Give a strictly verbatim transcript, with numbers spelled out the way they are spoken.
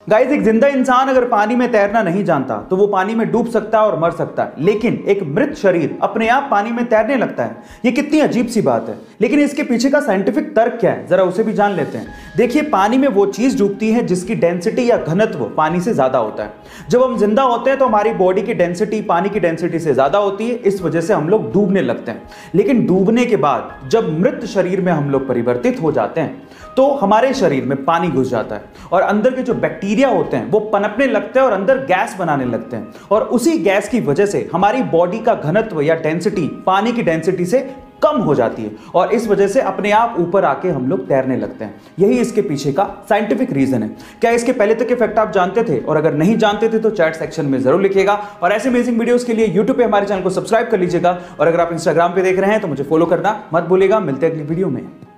Guys, एक जिंदा इंसान अगर पानी में तैरना नहीं जानता तो वो पानी में डूब सकता है और मर सकता है, लेकिन एक मृत शरीर अपने आप पानी में तैरने लगता है। ये कितनी अजीब सी बात है, लेकिन इसके पीछे का साइंटिफिक तर्क क्या है, जरा उसे भी जान लेते हैं। देखिए, पानी में वो चीज डूबती है जिसकी डेंसिटी या घनत्व पानी से ज्यादा होता है। जब हम जिंदा होते हैं तो हमारी बॉडी की डेंसिटी पानी की डेंसिटी से ज्यादा होती है, इस वजह से हम लोग डूबने लगते हैं। लेकिन डूबने के बाद जब मृत शरीर में हम लोग परिवर्तित हो जाते हैं तो हमारे शरीर में पानी घुस जाता है और अंदर के जो बैक्टीरिया होते हैं वो पनपने लगते हैं और अंदर गैस बनाने लगते हैं, और उसी गैस की वजह से हमारी बॉडी का घनत्व या डेंसिटी पानी की डेंसिटी से कम हो जाती है और इस वजह से अपने आप ऊपर आके हम लोग तैरने लगते हैं। यही इसके पीछे का साइंटिफिक रीजन है। क्या इसके पहले तक के फैक्ट आप जानते थे? और अगर नहीं जानते थे तो चैट सेक्शन में जरूर लिखिएगा, और ऐसे अमेजिंग वीडियोस के लिए यूट्यूब पे हमारे चैनल को सब्सक्राइब कर लीजिएगा, और अगर आप इंस्टाग्राम पे देख रहे हैं तो मुझे फॉलो करना मत भूलिएगा। मिलते हैं अगली वीडियो में।